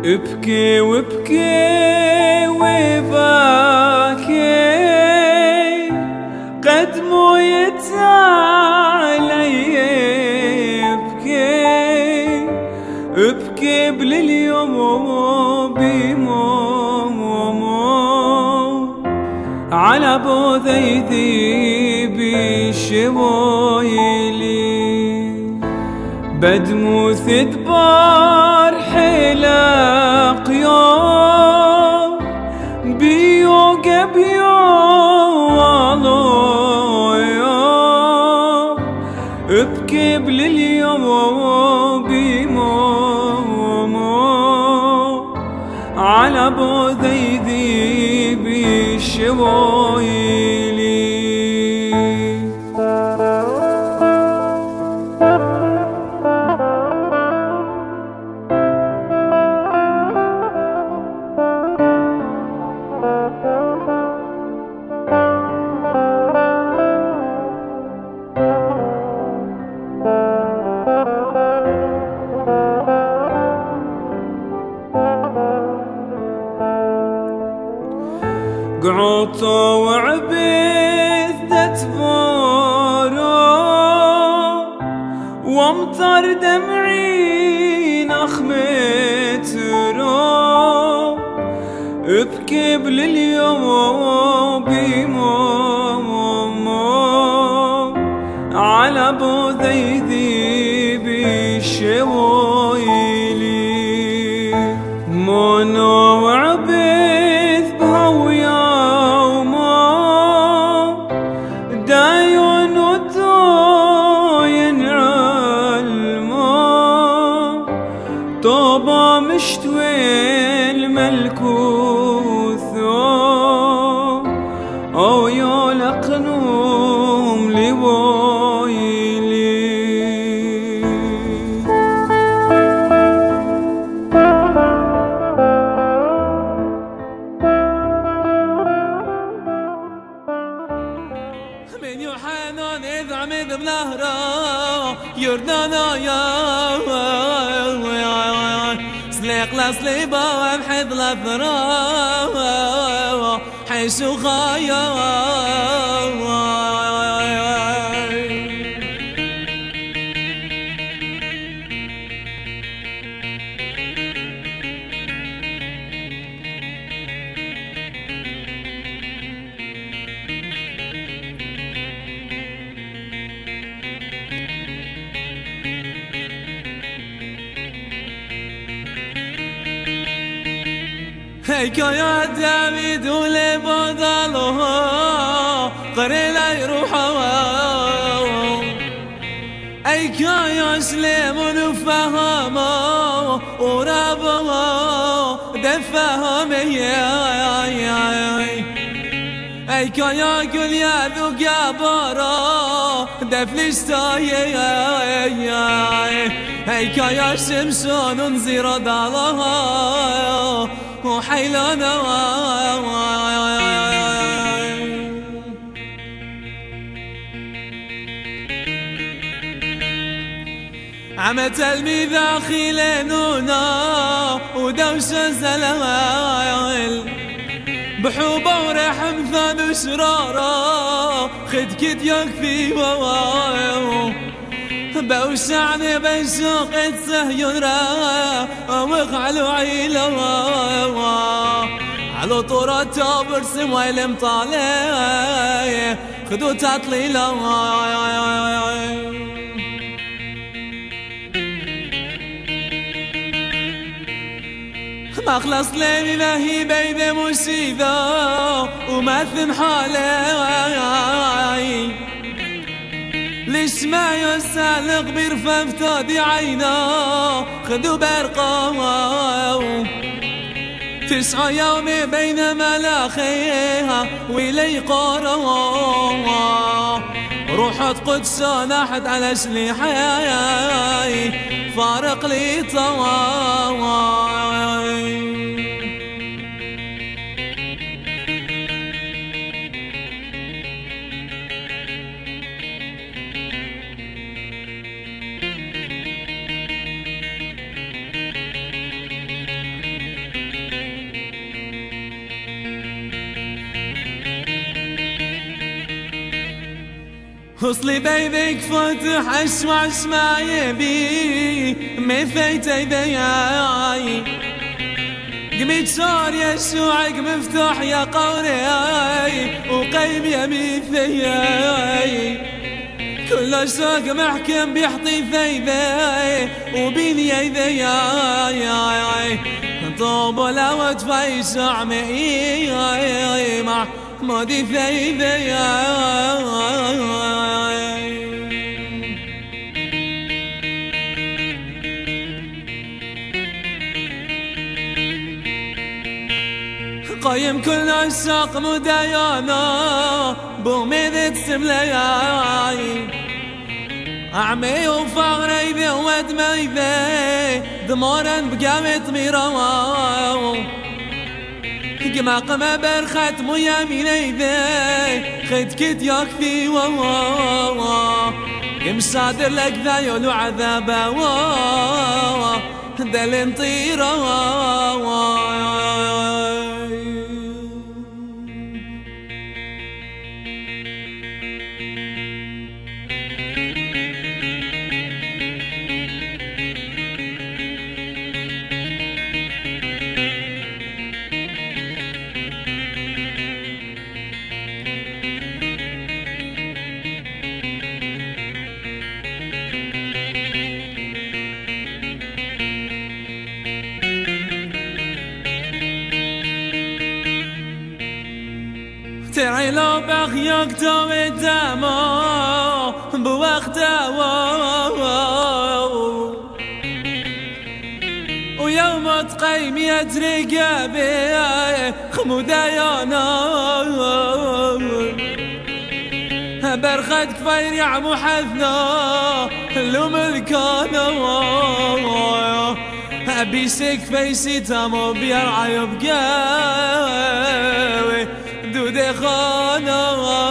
ابكي وابكي وباكي قد مويت علي ابكي ابكي باليوم بيمومو على بوذيذي بشويلي بدمو ثدبار حلاق يوم بيوقع بيوالو يوم ابكي باليوم بيمومو على بوذيذي بشويلي قعوطو وعبيد تتبورو وامطر دمعي نخمت رو ابكي باليوم بيمومو على بوذيذي بشويلي مونو وعبيد بهويا دايون ودوين علمو طوبة مشتوين ملكوثو أو يولقنوم لويلي من يوحنان إذ عمد بنهره يردانا يا سليق لسليبا وبحد لثرا حيشو خايا هيكايا داويد ولبدله قريلا يروحوا هيكايا سليمون وفهمه ورابه دفهم هيكايا قل يا ذوق يا برا دفلشتاي هيكايا شمسون انزير دالها وحيلانا عم تلميذ اخي لنونا ودوش زلال بحوبه ورحم ثان وشراره خد كد يكفي بوسعني بشوق السهيون را وخلو عيلة على طورة برسم ويلم طالع خدو تطليلة ما خلص لين لهي بيد مشيدة ومثل حالي ليش ما يسالق برفة دي عينا خدو برقا 9 يوم بين ملاخيها ولي قارا روحت قدس نحت على شليحي فارق لي طواي وصلي بيدك فتح اشوع ما يبي مفيتي ذياي قميت شور يا شوعك مفتوح يا قوري وقيم يا مثياي كل شوق محكم بيحطي ثيذي وبيني ذياي طوب ولا وتفاي شعمي مع مودي ثيذي قايم كل عشاق مدايانا بوميدة سملياي أعمي وفغري ذي ودمي ذي دمورا بقامت ميراو قما قما برخت مياميني ذي خيت كت يكفي قم صادر لك ذا يولو عذابا دلين طيرا ترى لو بخيوك توي دمو بوقته ويوم تقيم يترقى بي خمودايانا برخد كفاير يا محثنا اللوم الكانا بيسك فيسي تامو بيرعى يبقاوي دودي خانا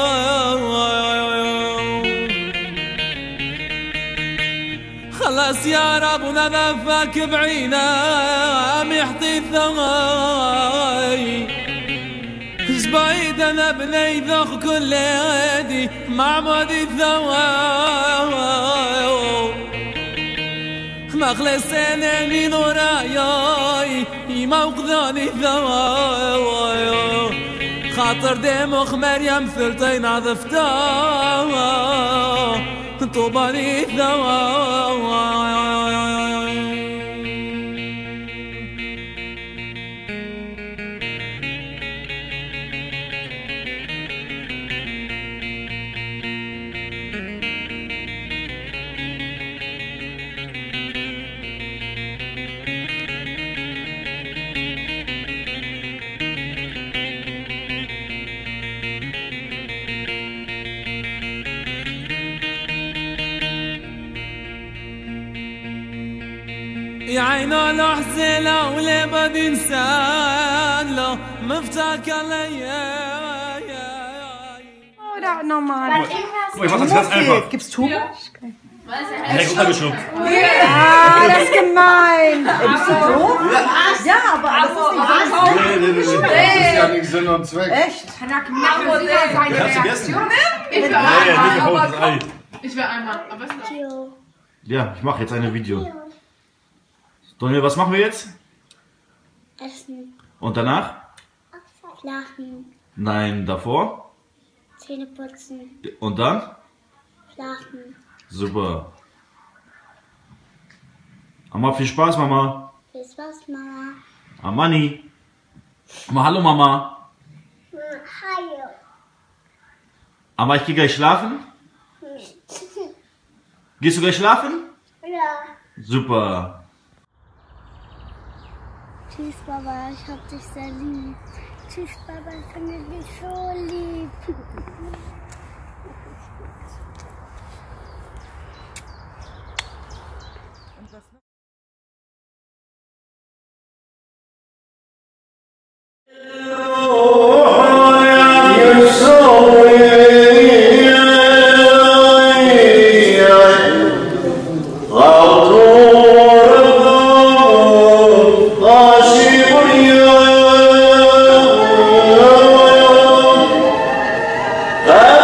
خلاص يا رب ونذفك بعينا محطي الثغاي زبايد انا بني ذخ كل يدي معمودي الثواي مخلص سناني نوراي موقذاني الثواي خاطر دمخ مريم ثلتين عذفتها طوباني الثواي يا عينو لحزلة ولا بدي انسان له مفتاح لي. Oder normal? Guck mal, ich mach das ganz einfach. Gibt's Turbo? Direkt runtergeschluckt. Ah, das ist gemein. Bist du doof? Ja, aber das ist nicht Das ist ja nicht Sinn und Zweck. echt. Hast du gegessen? Ich will Ei. Ich will einmal. Aber was ist das? Ja, ich mache jetzt ein Video. Daniel, was machen wir jetzt? Essen, Und danach? schlafen, Nein, davor? Zähne putzen, Und dann? schlafen. Super. Mama, viel Spaß, Mama. Viel Spaß, Mama. Amani. Mama, hallo, Mama. Hallo. Aber ich gehe gleich schlafen. Gehst du gleich schlafen? Ja. Super. Tschüss, Baba, ich hab dich sehr lieb. Tschüss, Baba, ich finde dich so lieb. Ah!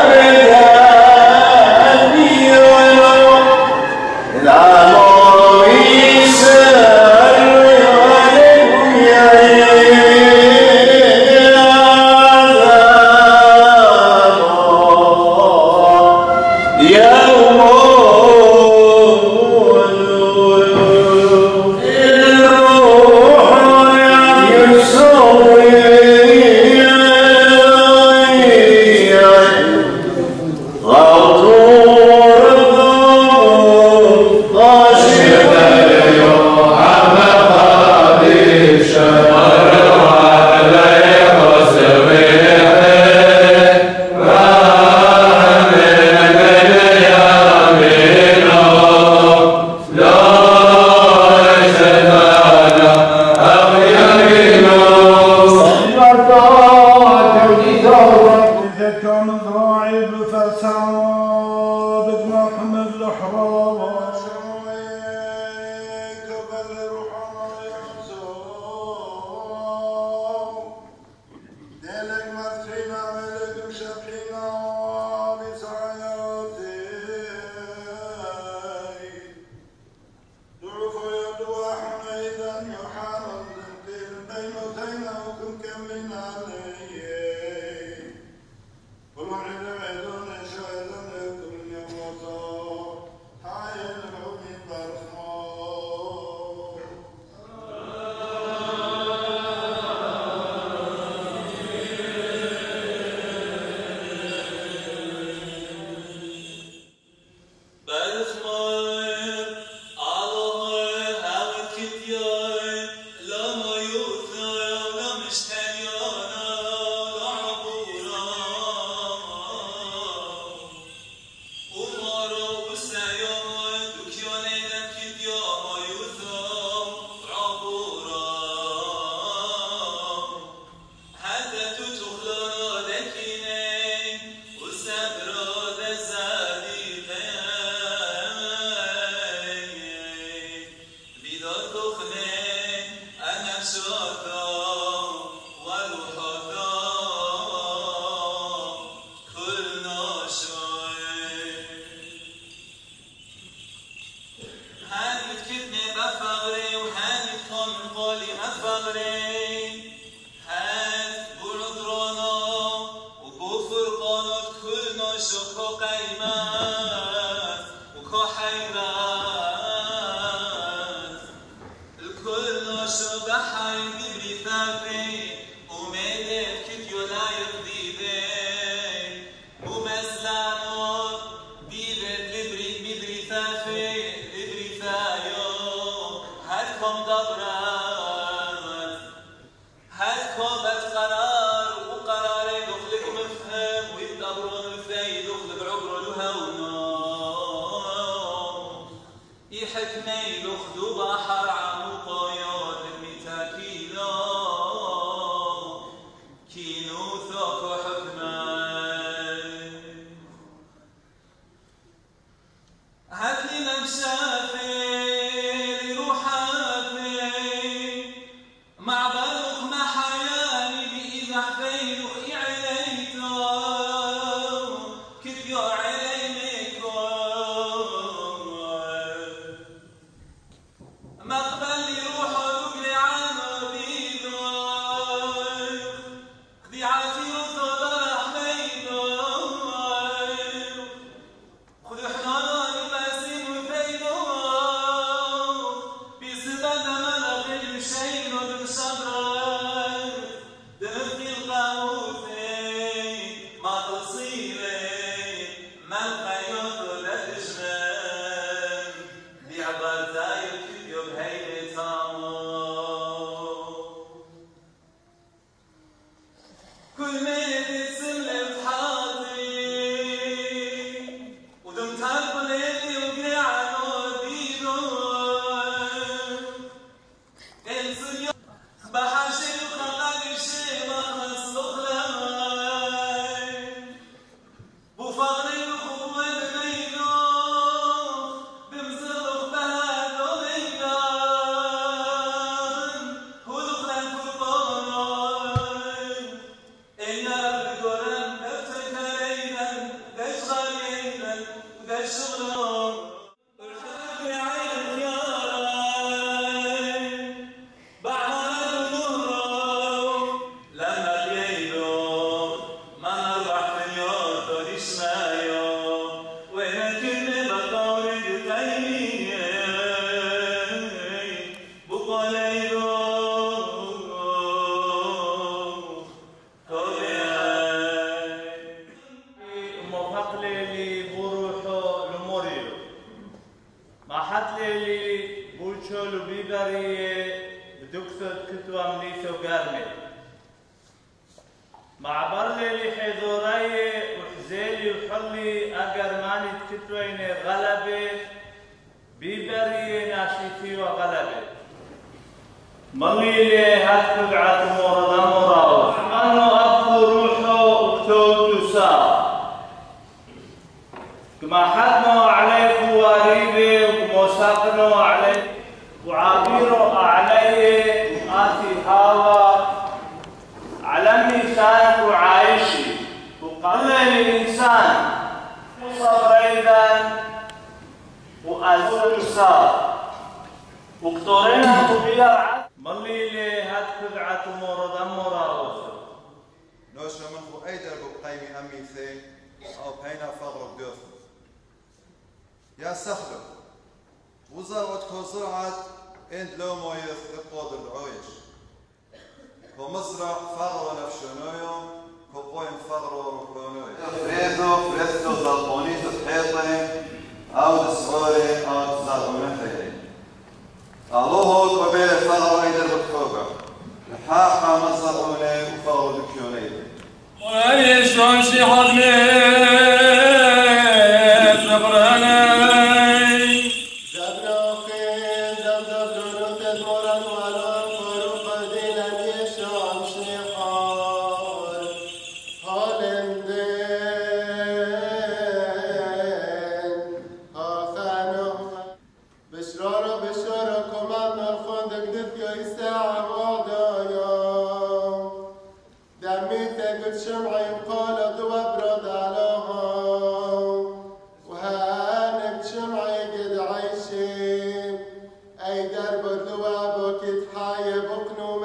أي درب الذواب وكتحايب وقنو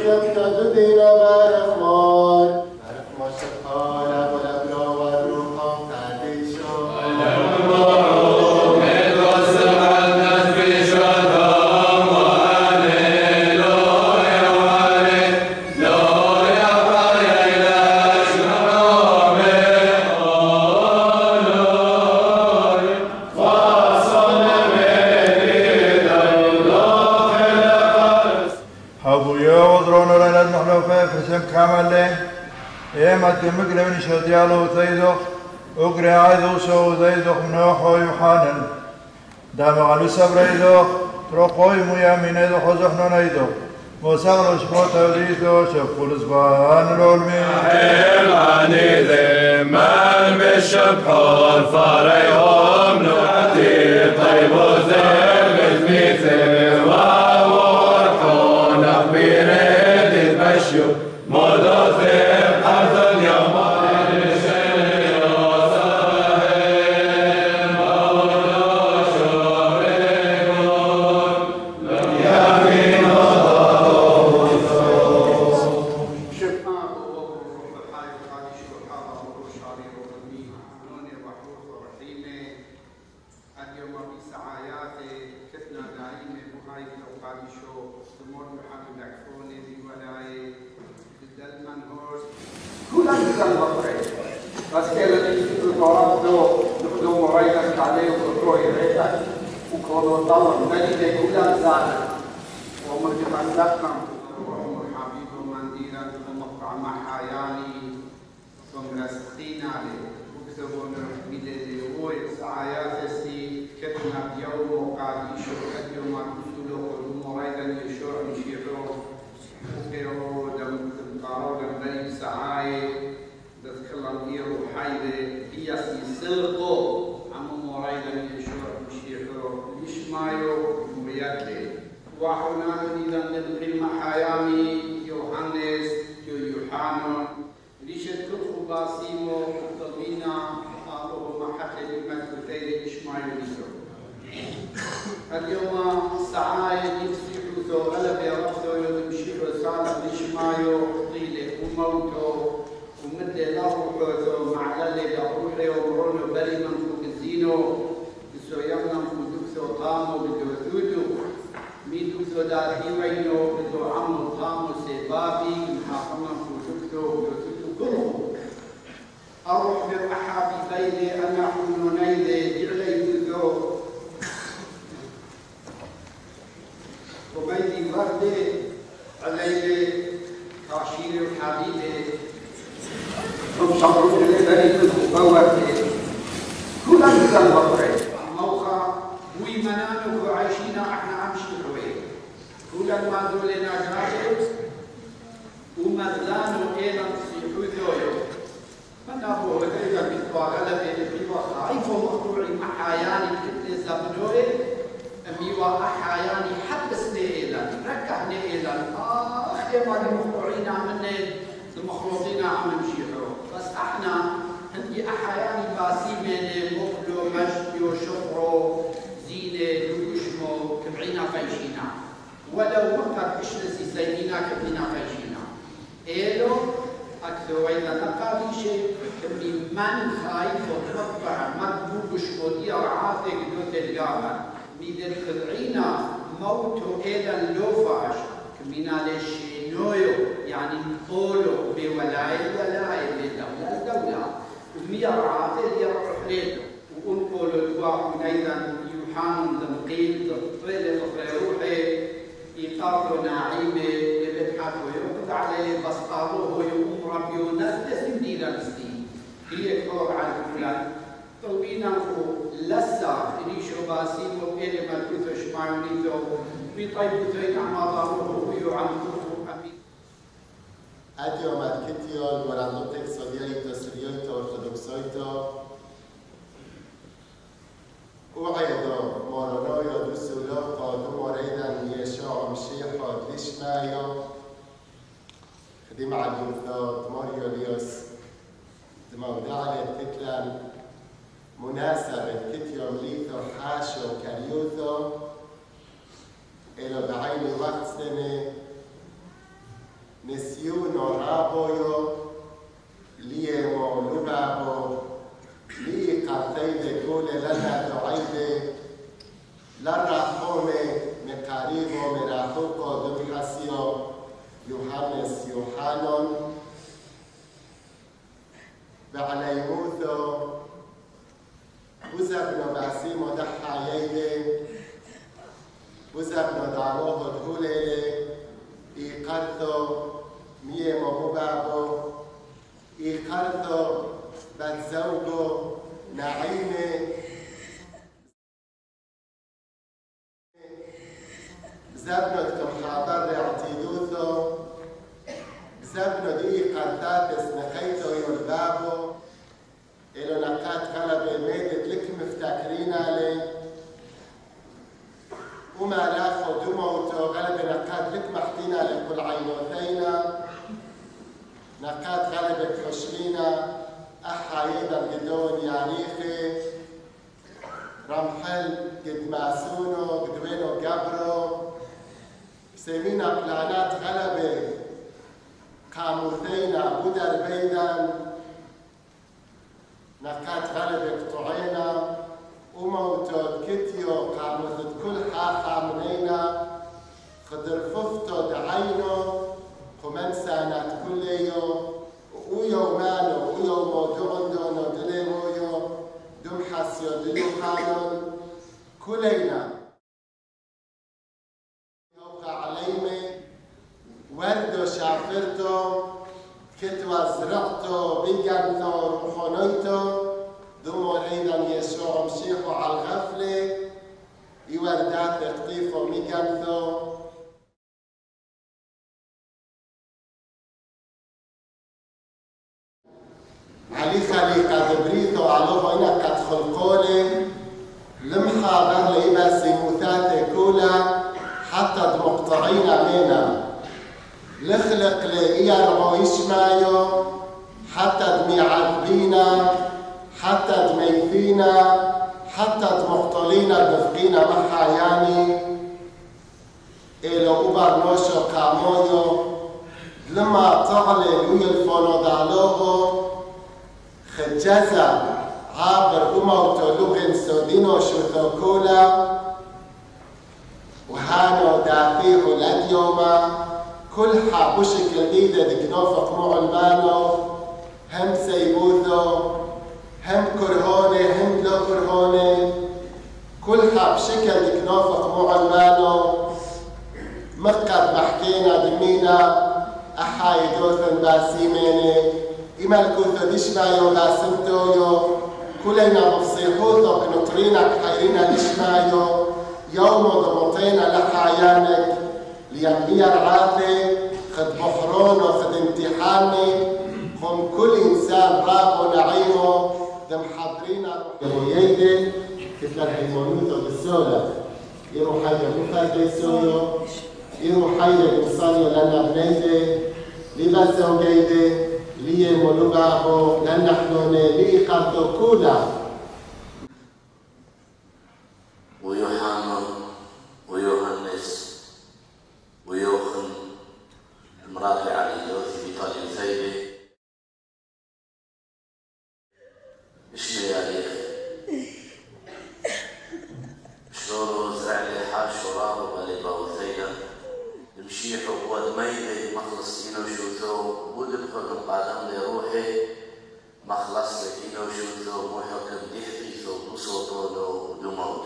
مقلب نشهد يالو تيدخ أقرأ عيدو سو تيدخ منوحو يوحانن دام على صبر يدخ تروحوي ميامين يدخ وزحنون يدخ وسغل شفوت وليدو شفول زبان العلمين حيراني ذي من بالشبحور فريهم نعطي طيب وزير مثميثي وورحون أخبير يدي تمشوا مدوثي قامويو ليمو لبابو لي قرتيد كولي لنا دعيد للرحومة مقاريبو مراحوكو دمحسيو يوحنس يوحانون بعليموثو وزبنو باسيمو دحا ييدي وزبنو دعوه دهوليلي إيقرثو ميمو مبابو إيقرثو بتزوجو نعيمة زبنو حاضر اعتيدوثو زبنو دي قرثات اسنخيتو يولبابو إلو نقات قلب ميدت لك مفتكرين عليه وما لاخو دموتو غلب نقات لك محتينا لكل عينوثينا نقات غلب حشرينا أحايدا القدون ياريخي رمحل قد ماسونو قدوينو قبرو سيمينا بلانات غلبة قاموثينا بدر بيدان نقات غلبة قطعينا وموتو كتيو قاموثت كل حاقة منينا خدر ففتو دعينو قمان سانات كل يوم ويو مانو ويو موضوعن دونو دليمويو دم حسيو دلو خانون كلينا يوقع عليمي وردو شافرتو كتوا زرعتو بيقنتو روحونيتو دمو ايضا يسوع مشيحو على الغفلة يوردات اقتيفو ميقنتو علي خليقة دبريتو علوه إنا قد خلقولي لمحاضر لي بس موتاتي كولا حتى مقطعين مينا لخلق لي إيارمو يشمايو حتى دمي عذبينا حتى دمي فينا حتى دمقتلينا دفقينا محاياني إلو أبر نوشو قامويو لما طغلي ويلفونو دالوغو خجزا عابر أموتو لغن سودينو شوثوكولا وهانو دافيهو لديوما كل حابوشك الديدة دكنوفق معلمانو هم سيبوثو هم كرهوني هم لو كرهوني كل حابشك دكنوفق معلمانو مقد محكينا دمينا أحايدوثن باسيميني إما الكوثو ديشمايو لاسمتويو كلنا بصيحوثو كنطرينك حيرينا ديشمايو يوم ضمطينا لحايانك لينبيا العاثي خد بحرون وخد امتحاني خم كل إنسان رابو نعيمو دم حاضرينا يبوييدي كتلر هيمونوثو بالسولة يروح حيا مفايدة يسويو يروح حيا بمصانيو لنا بنيدي لباسو جيدي ليه ملوغاهو لنحنوني ليه قرطو كولا ويوحنا ويوهنس ويوخن المرافع على اليوثي بطالي ثيبي اشمي عليك شلونو زرع لي حاش وراه وبالي باوثينا مشيحو ودميلي مخلصينو شوثو ودبخو القادم لروحي مخلص لكينو شوثو محكم ديحبيثو بصوتونو ودموت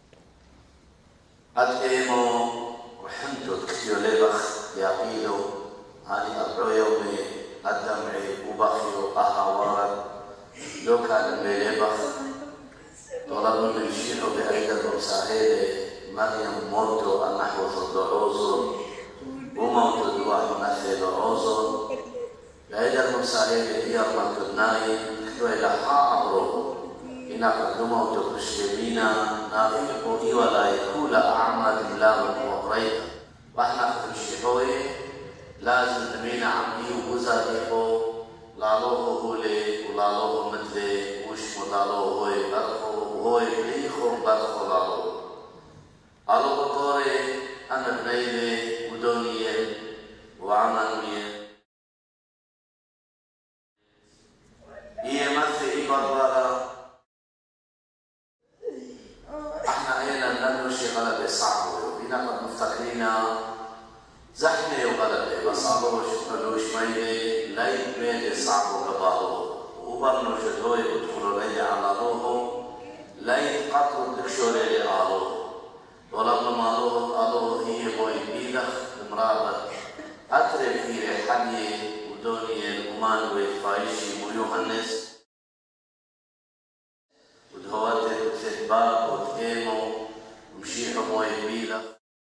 أتقيمو وحمتو تكتيو ليبخ يعقيدو هاني أربعو يومي الدمعي وبخيو أهاوارد لو كان الميليبخ طلبوا من يشيحو بأيدا المساهيلي مريم موتو النحو الدعوزو وموت الدواء مثل عوزو بعيدا المساهيلي هي الركضناي كتو إلى حاضرو إنا قد موت كشيبينا نافقو إيولا يكولا أعمال ملامك وقريبا وإحنا قد مشيحوي لازم نمينا عمي وزاديحو لالوه هولي ولالوه مثلي وشمو لالوه هوي برخو وهوي بريخو برخو لالوه ألو بطوري أنا بنيلي ودونيين وعمانويين صعبه شكلوش ميلي ليت ميلي صعبه قباله وبرنو شدوي ادخلوا لي على روحه ليت قطر تكشوري لي آلوه ولما مالوه هي بوي بيدخ مرابط أتري في رحلي ودوني الأمان ويفايشي ويوهنس ودهواتي وتتباب وتكيمو ومشيحو موي بيدخ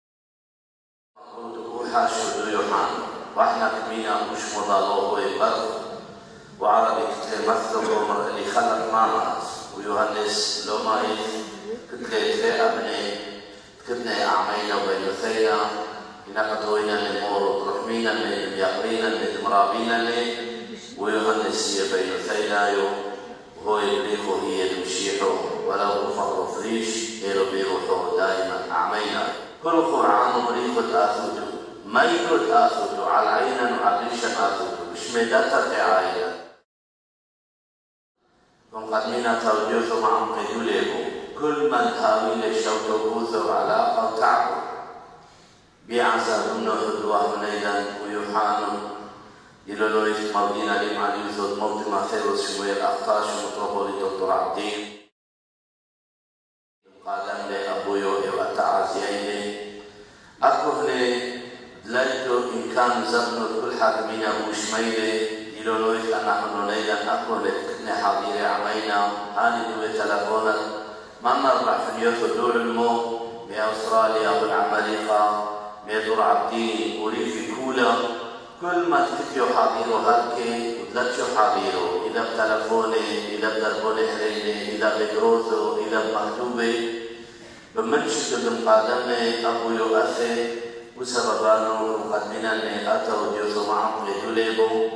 وحاشو دو يوحان واحنا كمينا مش مضالوه ويبرد وعربي كتير مثلوا اللي خلق معنا ويوهنس لو ما كتلي أبني كتنا أعمينا وبينثينا ينقضوينا لمور رحمينا يقرينا مرابينا ويوهنس بينثينا وهو يبليخو هي المشيحو ولو فقر فريش يلو بيروحو دائما أعمينا كل قرآن مريخو تآثدو ميكو تآثدو على عينا وعقليشا آثدو مش ميداتا تعايدا ومقدمين توجيه معهم يدوليكم كل من هاوي لشوته بوثر علاقة وتعبه بيعزا منه حدوه منيدا ويوحانو يلولويس مبينا لما يوزد موت ما ثيروس شموية الأخطاش ومطربولي دكتور عبدين قادم لي أبويو إيوة تعزيين أكوهني دلالتو إن كان زبنو كل حاكمين أبوش ميلي يلولويس أنحن نيدا أكوهني كتني حاضيري عمينا آني دوي تلفونات ما نربح في نيوث دور المو بأستراليا والعمالقة بيدور عبدين وريفي كولا كل ما تفتيو حاضيرو هالكي وتلتشو حاضيرو إذا بتلفوني إذا بدربوني حريني إذا بدروثو إذا بمكتوبي بمنشد بمقادمي أبو يؤثي وسببانو مقدمنا لي أتوا ديوثو معهم لدوليبو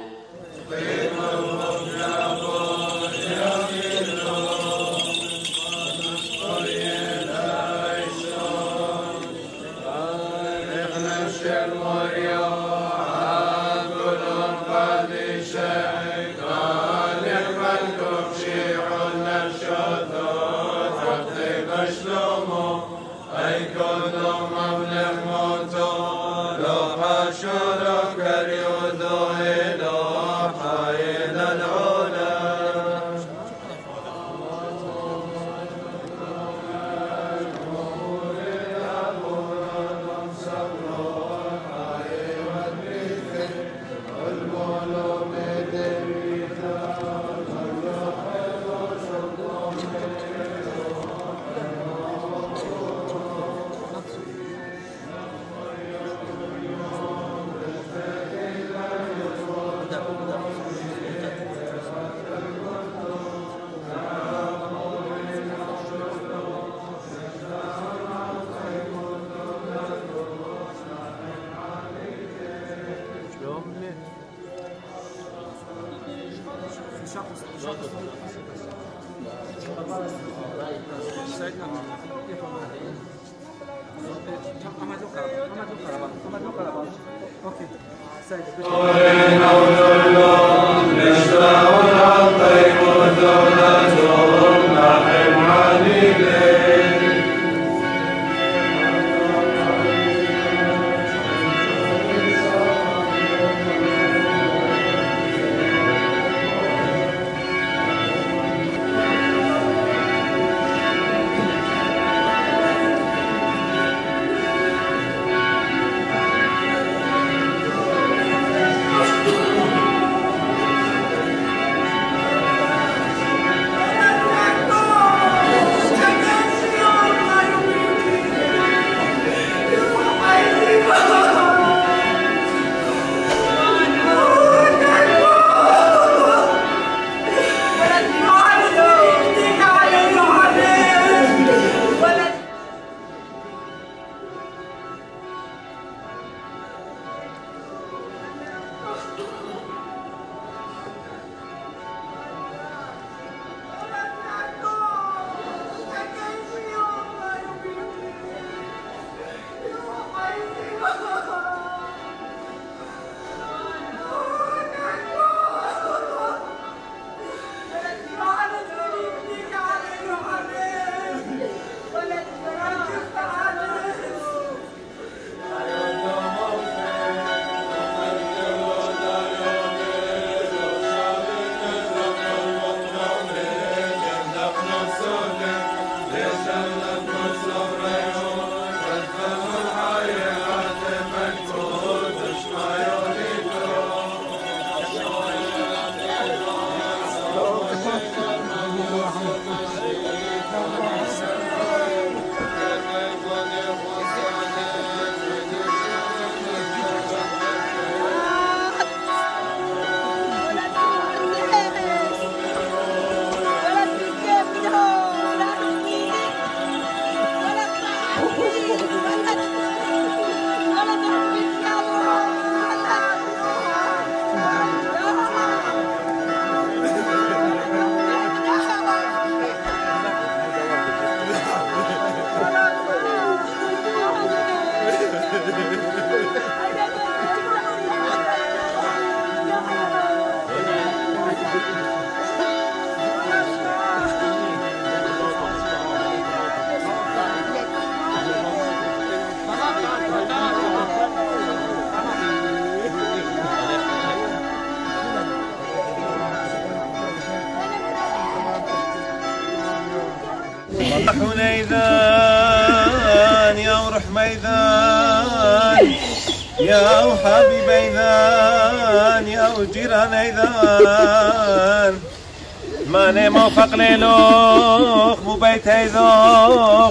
يا حبيبي ذان يا جيران ذان ماني موفق ليلوخ مو بيت هيذوخ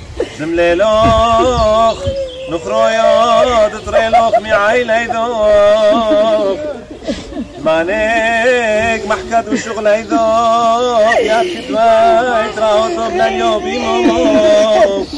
زمليلوخ نخرو ياد تريلوخ معايل هيذوخ مانيك محكد وشغل هيذوخ يا كتوى يتراو طبنا اليوم بيموخ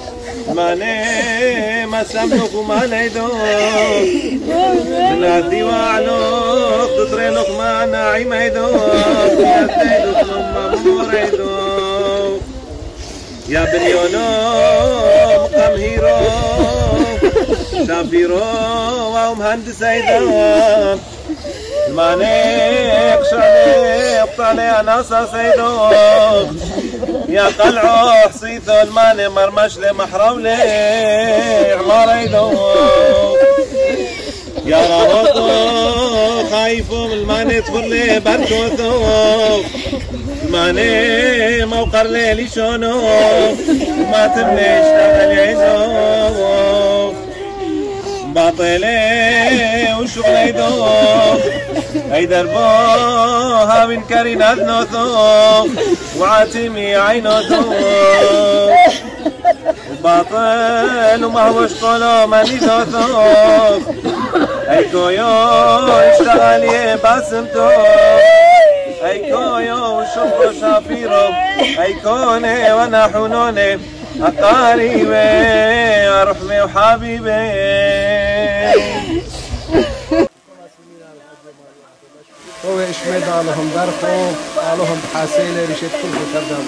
ماني ما سمنوخ وما ليدوخ من عدي وعلوخ تطريلوخ ما ناعم هيدوخ يا تيدوخ لما مور هيدوخ يا بنيونو مقام هيرو شافيرو ومهندس هيدوخ مانيك شعلي اقطعني اناسا سيدوخ يا قلعو حصيثو الماني مرمش لي محرولي عمار يدوخ يا راوتو خايفو من الماني تفرلي بركوثو الماني موقر لي شونو وما تبلي اشتغل يدوخ باطلي وشغل يدوخ اي دربوها من كرين اذنوثوخ وعاتمي عينوثوخ وباطل وما هوش طولو ماني ذوثوخ اي كويو اشتغل يباسمتوخ اي كويو وشفرو شافيرو اي كوني وانا حنوني اقاريبي ارحمي وحبيبي هو اشمد علىهم درخو علىهم بحاسيله ريشت كل كرداب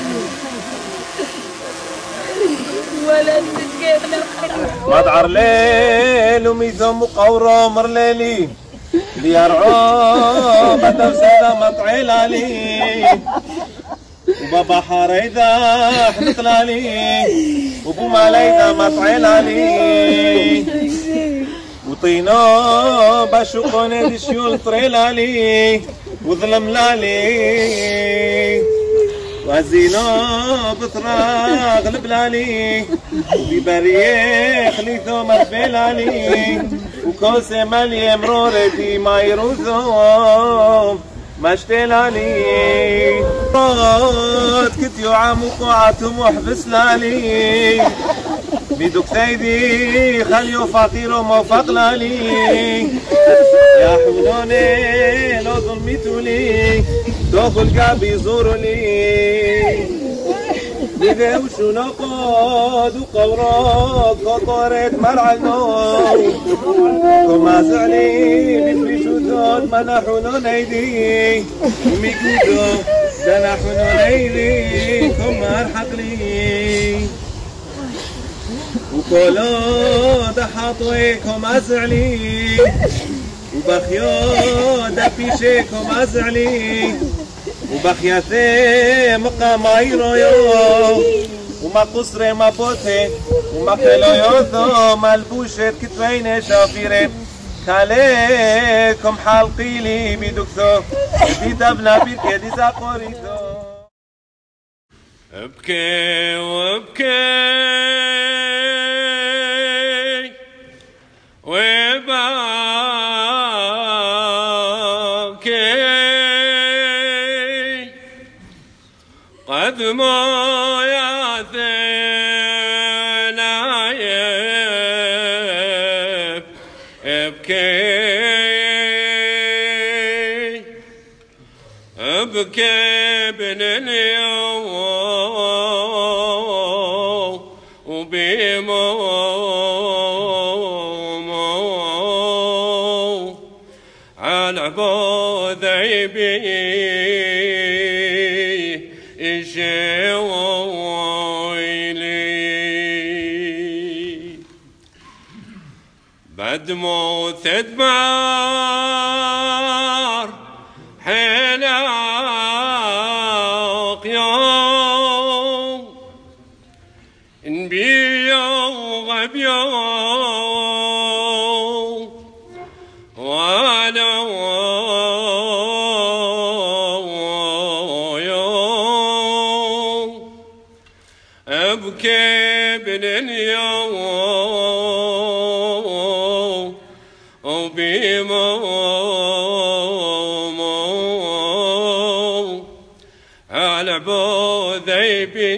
مدعر ليل وميزم وقورو مرليلي ليرعو بدو سيدا مطعيل علي وبابا حريدا حمطلالي وبو ماليدا مطعيل علي وطينو بشوقوني دي شيول طريلالي وظلم لالي وزينو بطراغ البلالي وببريخ ليثو مرفلالي وكوسي مالي مرورتي ما يروزو مشتلالي روت كتيو عموكو عاتم وحبس لالي بيدوك سيدي خليو فقيرو موفق لالي يا حولوني لو ظلمتوا لي دوخوا القلب يزوروا لي بيدي وشو نقود وقورات خطورت مرعى النور كما زعلي مثلي شو ذود منحونون ايدي وميقودو سنحونون ايدي كما ارحق لي وكولو دحاطويكم ازعلي وبخيو دبيشيكم ازعلي وبخياثي مقامايرو يو وما قصري ما بوتي وما قلو يوثو ملبوشت كتوين شافيري كاليكم حالقيلي بدكتو دي دبنا بيك دي زاقوريتو ابكي وابكي وباكي قد ما يثنايب ابكي ابكي بن اليوم وبيمو على بوذيبي بدمو تدمر حلاق يوم انبيو غبيو وانا يوم ابكي بن اليوم وبيمو على بوذيبي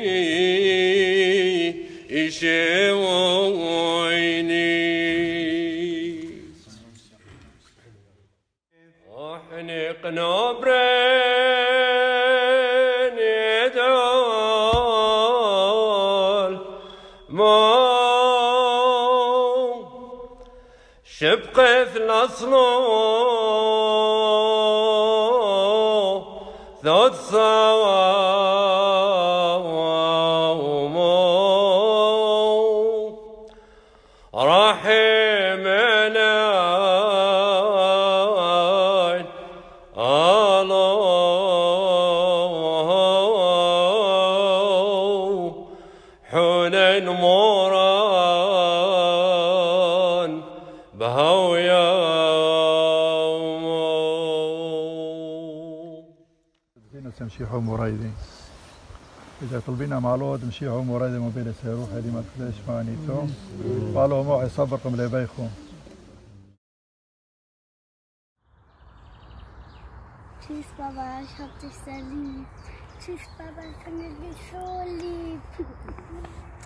يشويني احنق نبرين يدول مو شبقث الأصلو ذات صوامو رحمنا الله حنين موران بهويا تمشيحوا مريدين إذا طلبنا معلود مشيحوا مريدين موبيل سيروح هذه ما تخليش مانيتو قالوا موعي صبركم لبيخو Tschüss Papa, ich hab dich sehr lieb. Tschüss Papa, ich finde dich so lieb.